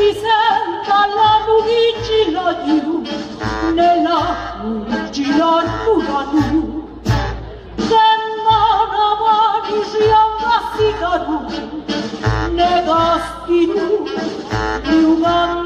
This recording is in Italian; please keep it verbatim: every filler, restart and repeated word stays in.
si senta la lumicina giù, nella lumicina pura tu, che non amani sia una sicaru, ne gasti tu, più